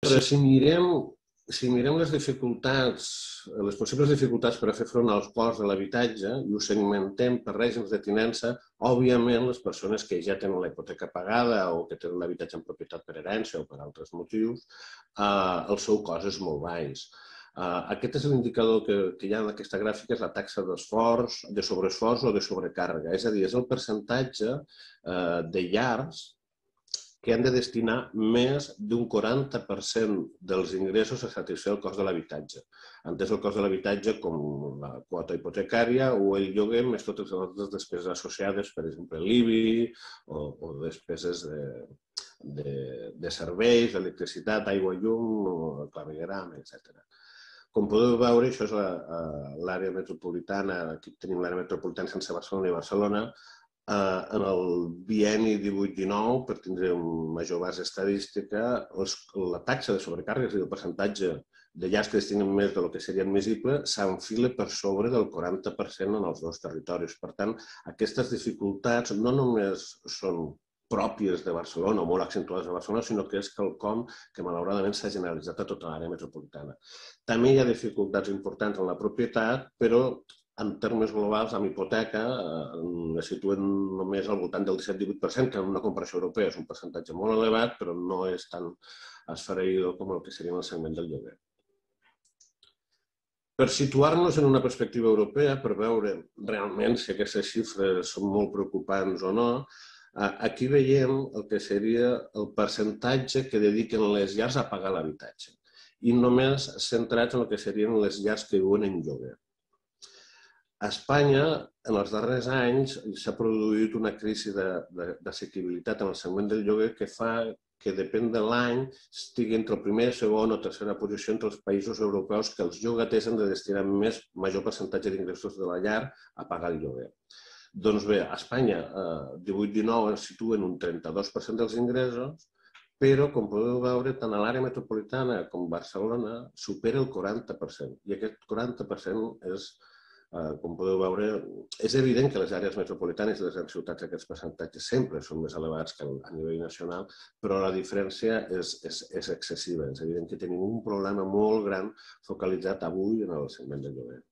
Però si mirem les dificultats, les possibles dificultats per a fer front als costs de l'habitatge i ho segmentem per règims de tinença, òbviament les persones que ja tenen la hipoteca pagada o que tenen l'habitatge en propietat per herència o per altres motius, el seu cost és molt baix. Aquest és l'indicador que hi ha en aquesta gràfica, és la taxa d'esforç, de sobreesforç o de sobrecàrrega. És a dir, és el percentatge de llars que han de destinar més d'un 40% dels ingressos a satisfer el cost de l'habitatge. Entès el cost de l'habitatge com la quota hipotecària o el lloguer més totes les altres despeses associades, per exemple, l'IBI o despeses de serveis, d'electricitat, aigua, llum, clavegueram, etc. Com podeu veure, això és l'àrea metropolitana, aquí tenim l'àrea metropolitana sense Barcelona i Barcelona. En el bienni 18-19, per tindre una major base estadística, la taxa de sobrecàrrega, és a dir, el percentatge de llars que destinen més del que seria admissible, s'enfila per sobre del 40% en els dos territoris. Per tant, aquestes dificultats no només són pròpies de Barcelona o molt accentuades a Barcelona, sinó que és quelcom que malauradament s'ha generalitzat a tota l'àrea metropolitana. També hi ha dificultats importants en la propietat, però en termes globals, amb hipoteca, es situen només al voltant del 17-18%, que en una comparació europea és un percentatge molt elevat, però no és tan esfereïdor com el que seria en el segment del lloguer. Per situar-nos en una perspectiva europea, per veure realment si aquestes xifres són molt preocupants o no, aquí veiem el que seria el percentatge que dediquen les llars a pagar l'habitatge i només centrats en el que serien les llars que viuen en lloguer. A Espanya, en els darrers anys, s'ha produït una crisi d'assequibilitat en el segment del lloguer que fa que, depèn de l'any, estigui entre el primer, segon o tercera posició entre els països europeus que els llogaters han de destinar major percentatge d'ingressos de la llar a pagar el lloguer. Doncs bé, a Espanya, 18-19 es situa en un 32% dels ingressos, però, com podeu veure, tant a l'àrea metropolitana com a Barcelona supera el 40%. I aquest 40% és, com podeu veure, és evident que les àrees metropolitanes i les grans ciutats aquests percentatges sempre són més elevats que a nivell nacional, però la diferència és excessiva. És evident que tenim un problema molt gran focalitzat avui en el segment del lloguer.